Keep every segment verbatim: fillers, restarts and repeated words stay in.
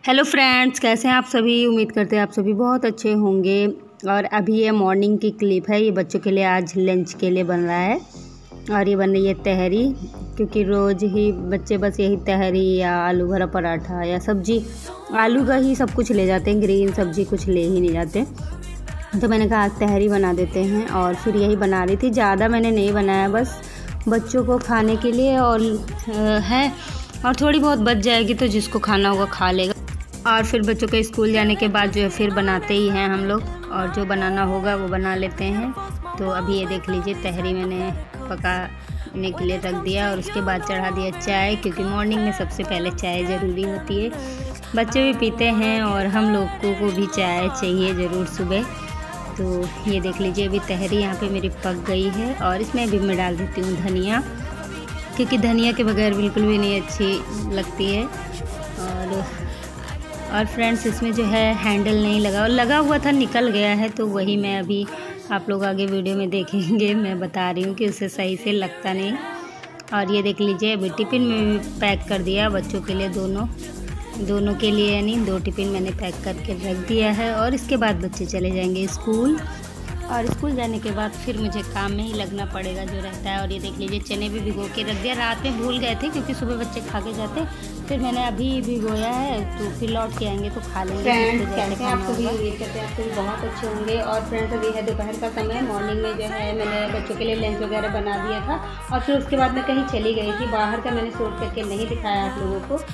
Hello friends, कैसे हैं आप सभी। उम्मीद करते हैं आप सभी बहुत अच्छे होंगे। और अभी ये मॉर्निंग की क्लिप है। ये बच्चों के लिए आज लंच के लिए बन रहा है और ये बन रही है तहरी, क्योंकि रोज़ ही बच्चे बस यही तहरी या आलू भरा पराठा या सब्जी, आलू का ही सब कुछ ले जाते हैं, ग्रीन सब्जी कुछ ले ही नहीं जाते। तो मैंने कहा आज तहरी बना देते हैं और फिर यही बना रही थी। ज़्यादा मैंने नहीं बनाया, बस बच्चों को खाने के लिए और है, और थोड़ी बहुत बच जाएगी तो जिसको खाना होगा खा लेगा। और फिर बच्चों के स्कूल जाने के बाद जो है फिर बनाते ही हैं हम लोग, और जो बनाना होगा वो बना लेते हैं। तो अभी ये देख लीजिए तहरी मैंने पकाने के लिए रख दिया और उसके बाद चढ़ा दिया चाय, क्योंकि मॉर्निंग में सबसे पहले चाय ज़रूरी होती है। बच्चे भी पीते हैं और हम लोगों को भी चाय चाहिए ज़रूर सुबह। तो ये देख लीजिए अभी तहरी यहाँ पे मेरी पक गई है और इसमें अभी मैं डाल देती हूँ धनिया, क्योंकि धनिया के बगैर बिल्कुल भी नहीं अच्छी लगती है। और और फ्रेंड्स इसमें जो है हैंडल नहीं लगा, और लगा हुआ था निकल गया है, तो वही मैं अभी आप लोग आगे वीडियो में देखेंगे। मैं बता रही हूँ कि उसे सही से लगता नहीं। और ये देख लीजिए अभी टिफ़िन में पैक कर दिया बच्चों के लिए, दोनों दोनों के लिए, यानी दो टिफ़िन मैंने पैक करके रख दिया है। और इसके बाद बच्चे चले जाएंगे स्कूल, और स्कूल जाने के बाद फिर मुझे काम में ही लगना पड़ेगा जो रहता है। और ये देख लीजिए चने भी भिगो के रख दिया, रात में भूल गए थे क्योंकि सुबह बच्चे खा के जाते, फिर मैंने अभी भिगोया है, तो फिर लौट के आएंगे तो खा लेंगे। फ्रेंड्स कैसे हैं आप सभी, उम्मीद करते हैं आप सभी बहुत अच्छे होंगे। और फ्रेंड्स अभी है दोपहर का समय। मॉर्निंग में जो है मैंने बच्चों के लिए लंच वगैरह बना दिया था और फिर उसके बाद मैं कहीं चली गई थी बाहर का, मैंने शूट करके नहीं दिखाया आप लोगों को।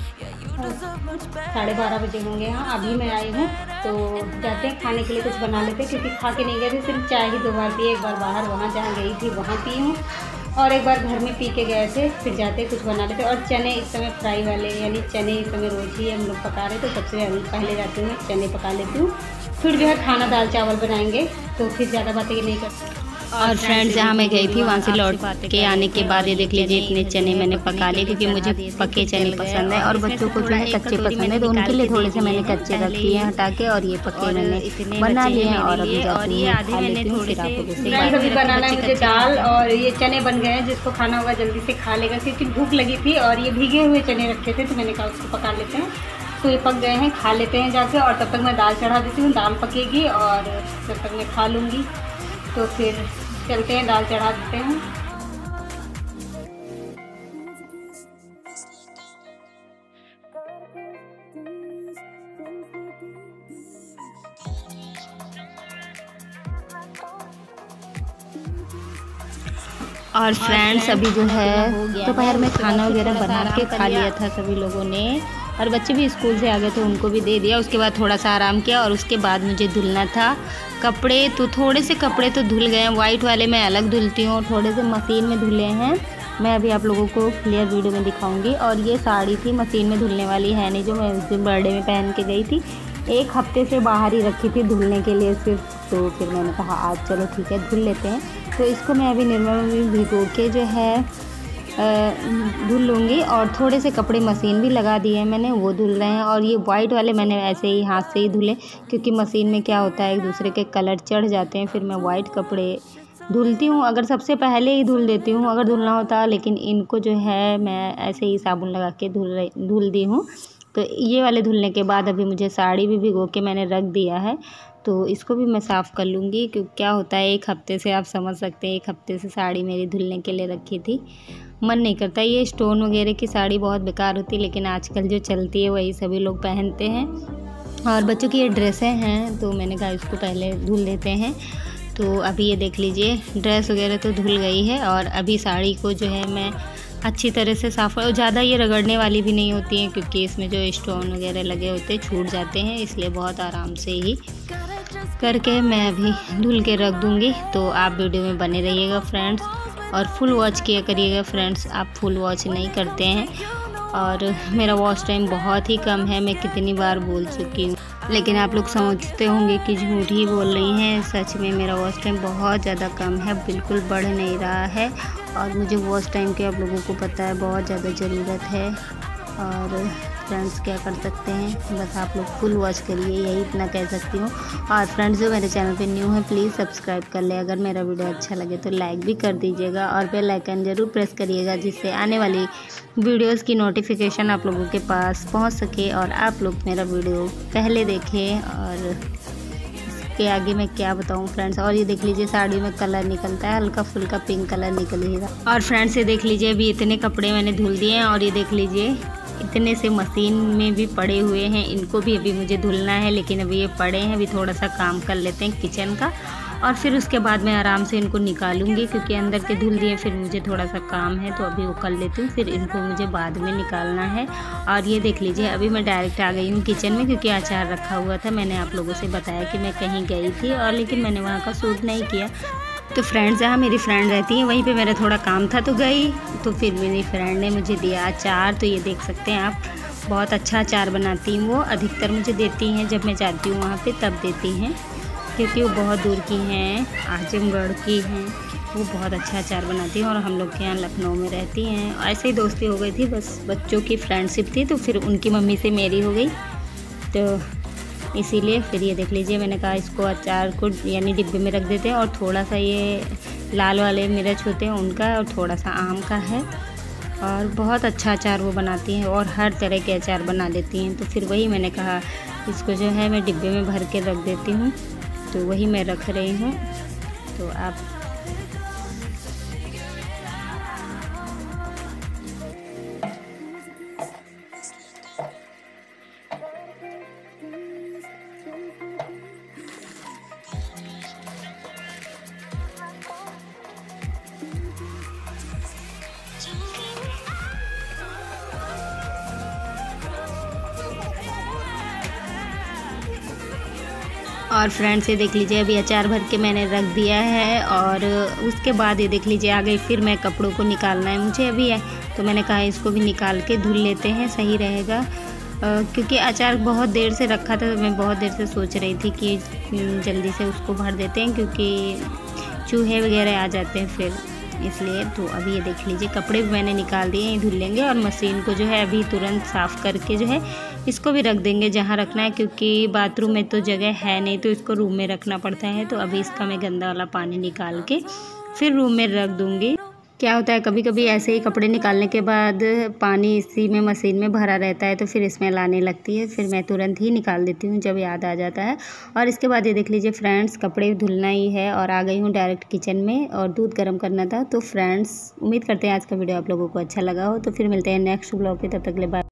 साढ़े बारह बजे होंगे। हाँ अभी मैं आई हूँ, तो जाते हैं खाने के लिए कुछ बना लेते हैं, क्योंकि खा के नहीं गए थे, सिर्फ चाय ही दो बार पी, एक बार बाहर वहाँ जहाँ गई थी वहाँ पी हूँ, और एक बार घर में पी के गए थे। फिर जाते कुछ बना लेते। और चने इस समय फ्राई वाले, यानी चने इस समय रोज ही हम लोग पका रहे, तो सबसे पहले जाती हूँ चने पका लेती हूँ, फिर जो है खाना दाल चावल बनाएंगे, तो फिर ज़्यादा बातें नहीं करते। और फ्रेंड्स जहाँ मैं गई थी वहाँ से लौट के आने के बाद ये देख लीजिए इतने चने मैंने पका लिए, क्योंकि मुझे पके चने पसंद है और बच्चों को जो है कच्चे पसंद है, तो उनके लिए थोड़े से मैंने कच्चे रख दिए हैं हटा के, और ये पके मैंने बना लिए हैं। और अभी जाती हूँ खा लेती हूँ, फिर आप लोगों से बात। अभी बनाना है मुझे दाल, और ये चने बन गए हैं, जिसको खाना होगा जल्दी से खा लेगा, क्योंकि भूख लगी थी। और ये भीगे हुए चने रखे थे, तो मैंने कहा उसको पका लेते हैं, तो ये पक गए हैं, खा लेते हैं जाके। और तब तक मैं दाल चढ़ा देती हूँ, दाल पकेगी और तब तक मैं खा लूँगी। तो फिर चलते हैं, दाल चढ़ा देते हैं। और फ्रेंड्स अभी जो है दोपहर में खाना वगैरह बना के खा लिया था सभी लोगों ने, और बच्चे भी स्कूल से आ गए तो उनको भी दे दिया। उसके बाद थोड़ा सा आराम किया, और उसके बाद मुझे धुलना था कपड़े, तो थोड़े से कपड़े तो धुल गए हैं। वाइट वाले मैं अलग धुलती हूँ, थोड़े से मशीन में धुले हैं। मैं अभी आप लोगों को क्लियर वीडियो में दिखाऊंगी। और ये साड़ी थी मशीन में धुलने वाली है नहीं, जो मैं उस दिन बर्थडे में पहन के गई थी, एक हफ्ते से बाहर ही रखी थी धुलने के लिए सिर्फ। तो फिर मैंने कहा आज चलो ठीक है धुल लेते हैं। तो इसको मैं अभी निर्मल में भिगो के जो है धुल लूँगी, और थोड़े से कपड़े मशीन भी लगा दिए हैं मैंने, वो धुल रहे हैं। और ये वाइट वाले मैंने ऐसे ही हाथ से ही धुले, क्योंकि मशीन में क्या होता है एक दूसरे के कलर चढ़ जाते हैं, फिर मैं वाइट कपड़े धुलती हूँ। अगर सबसे पहले ही धुल देती हूँ अगर धुलना होता, लेकिन इनको जो है मैं ऐसे ही साबुन लगा के धुल धुल दी हूँ। तो ये वाले धुलने के बाद अभी मुझे साड़ी भी भिगो के मैंने रख दिया है, तो इसको भी मैं साफ़ कर लूँगी। क्योंकि क्या होता है एक हफ़्ते से, आप समझ सकते हैं, एक हफ़्ते से साड़ी मेरी धुलने के लिए रखी थी, मन नहीं करता। ये स्टोन वगैरह की साड़ी बहुत बेकार होती है, लेकिन आजकल जो चलती है वही सभी लोग पहनते हैं। और बच्चों की ये ड्रेसें हैं, तो मैंने कहा इसको पहले धुल देते हैं। तो अभी ये देख लीजिए ड्रेस वगैरह तो धुल गई है, और अभी साड़ी को जो है मैं अच्छी तरह से साफ़, और ज़्यादा ये रगड़ने वाली भी नहीं होती हैं, क्योंकि इसमें जो स्टोन वगैरह लगे होते हैं छूट जाते हैं, इसलिए बहुत आराम से ही करके मैं अभी धुल के रख दूँगी। तो आप वीडियो में बने रहिएगा फ्रेंड्स, और फुल वॉच किया करिएगा फ्रेंड्स। आप फुल वॉच नहीं करते हैं, और मेरा वॉच टाइम बहुत ही कम है, मैं कितनी बार बोल चुकी हूँ, लेकिन आप लोग समझते होंगे कि झूठ ही बोल रही हैं। सच में मेरा वॉच टाइम बहुत ज़्यादा कम है, बिल्कुल बढ़ नहीं रहा है, और मुझे वॉच टाइम की आप लोगों को पता है बहुत ज़्यादा ज़रूरत है। और फ्रेंड्स क्या कर सकते हैं, बस आप लोग फुल वॉच करिए, यही इतना कह सकती हूँ। और फ्रेंड्स जो मेरे चैनल पे न्यू है प्लीज़ सब्सक्राइब कर ले, अगर मेरा वीडियो अच्छा लगे तो लाइक भी कर दीजिएगा और बेल आइकन ज़रूर प्रेस करिएगा, जिससे आने वाली वीडियोज़ की नोटिफिकेशन आप लोगों के पास पहुँच सके और आप लोग मेरा वीडियो पहले देखें। और के आगे मैं क्या बताऊं फ्रेंड्स। और ये देख लीजिए साड़ी में कलर निकलता है, हल्का फुल्का पिंक कलर निकलेगा। और फ्रेंड्स ये देख लीजिए अभी इतने कपड़े मैंने धुल दिए हैं और ये देख लीजिए इतने से मशीन में भी पड़े हुए हैं, इनको भी अभी मुझे धुलना है, लेकिन अभी ये पड़े हैं। अभी थोड़ा सा काम कर लेते हैं किचन का और फिर उसके बाद मैं आराम से इनको निकालूंगी, क्योंकि अंदर के धुल दिए फिर मुझे थोड़ा सा काम है तो अभी वो कर लेती हूँ, फिर इनको मुझे बाद में निकालना है। और ये देख लीजिए अभी मैं डायरेक्ट आ गई हूँ किचन में, क्योंकि अचार रखा हुआ था। मैंने आप लोगों से बताया कि मैं कहीं गई थी और लेकिन मैंने वहाँ का शूट नहीं किया। तो फ्रेंड्स जहाँ मेरी फ्रेंड रहती है वहीं पे मेरा थोड़ा काम था तो गई, तो फिर मेरी फ्रेंड ने मुझे दिया अचार। तो ये देख सकते हैं आप, बहुत अच्छा अचार बनाती हैं वो, अधिकतर मुझे देती हैं जब मैं जाती हूँ वहाँ पे तब देती हैं, क्योंकि वो बहुत दूर की हैं, आजमगढ़ की हैं। वो बहुत अच्छा अचार बनाती हैं और हम लोग के यहाँ लखनऊ में रहती हैं। ऐसे ही दोस्ती हो गई थी, बस बच्चों की फ्रेंडशिप थी, तो फिर उनकी मम्मी से मेरी हो गई, तो इसीलिए फिर ये देख लीजिए मैंने कहा इसको अचार को यानी डिब्बे में रख देते हैं। और थोड़ा सा ये लाल वाले मिर्च होते हैं उनका और थोड़ा सा आम का है, और बहुत अच्छा अचार वो बनाती हैं और हर तरह के अचार बना लेती हैं। तो फिर वही मैंने कहा इसको जो है मैं डिब्बे में भर के रख देती हूँ, तो वही मैं रख रही हूँ। तो आप और फ्रेंड्स ये देख लीजिए अभी अचार भर के मैंने रख दिया है और उसके बाद ये देख लीजिए आ गई फिर मैं कपड़ों को निकालना है मुझे अभी है, तो मैंने कहा इसको भी निकाल के धुल लेते हैं, सही रहेगा। क्योंकि अचार बहुत देर से रखा था तो मैं बहुत देर से सोच रही थी कि जल्दी से उसको भर देते हैं, क्योंकि चूहे वगैरह आ जाते हैं फिर इसलिए। तो अभी ये देख लीजिए कपड़े भी मैंने निकाल दिए, धुल लेंगे और मशीन को जो है अभी तुरंत साफ़ करके जो है इसको भी रख देंगे जहाँ रखना है, क्योंकि बाथरूम में तो जगह है नहीं तो इसको रूम में रखना पड़ता है। तो अभी इसका मैं गंदा वाला पानी निकाल के फिर रूम में रख दूँगी। क्या होता है कभी कभी ऐसे ही कपड़े निकालने के बाद पानी इसी में मशीन में भरा रहता है तो फिर स्मेल आने लगती है, फिर मैं तुरंत ही निकाल देती हूँ जब याद आ जाता है। और इसके बाद ये देख लीजिए फ्रेंड्स कपड़े धुलना ही है और आ गई हूँ डायरेक्ट किचन में और दूध गर्म करना था। तो फ्रेंड्स उम्मीद करते हैं आज का वीडियो आप लोगों को अच्छा लगा हो, तो फिर मिलते हैं नेक्स्ट ब्लॉग पे, तब तक के लिए बाय।